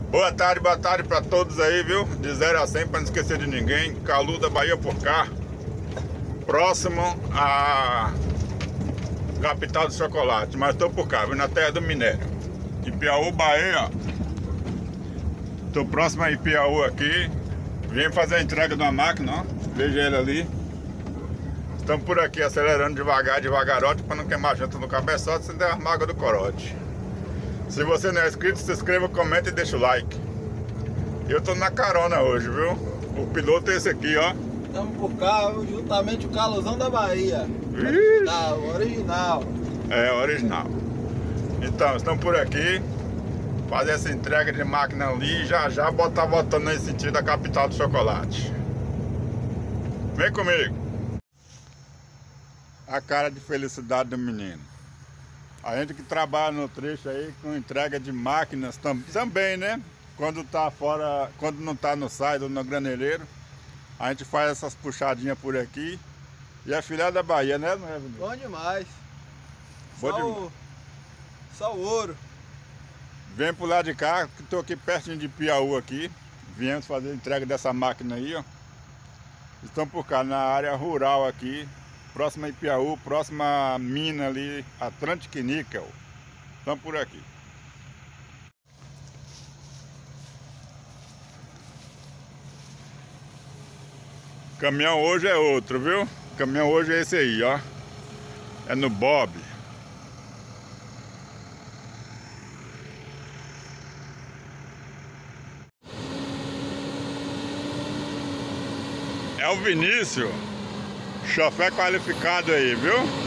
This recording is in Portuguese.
Boa tarde para todos aí, viu? De 0 a 100 para não esquecer de ninguém. Calu da Bahia por cá. Próximo à capital do chocolate. Mas estou por cá, viu? Na terra do minério. Ipiaú, Bahia. Estou próximo a Ipiaú aqui. Vim fazer a entrega de uma máquina, ó. Veja ele ali. Estamos por aqui acelerando devagarote para não queimar a janta no cabeçote sem der a mágoa do corote. Se você não é inscrito, se inscreva, comenta e deixa o like. Eu tô na carona hoje, viu? O piloto é esse aqui, ó. Estamos por cá, juntamente o Caluzão da Bahia. Original. É, original. Então, estamos por aqui. Fazer essa entrega de máquina ali e já botar voltando nesse sentido da capital do chocolate. Vem comigo. A cara de felicidade do menino. A gente que trabalha no trecho aí com entrega de máquinas também, né? Quando tá fora, quando não tá no side ou no graneleiro, a gente faz essas puxadinhas por aqui. E é filha da Bahia, né? Não é, Vinícius? Bom demais. Só o ouro. Vem pro lado de cá, que tô aqui pertinho de Piauí aqui. Viemos fazer a entrega dessa máquina aí, ó. Estamos por cá, na área rural aqui. Próxima a Ipiaú, próxima a mina ali, Atlantic Nickel. Estamos por aqui. O caminhão hoje é outro, viu? O caminhão hoje é esse aí, ó. É no Bob. É o Vinícius. Chofé qualificado aí, viu?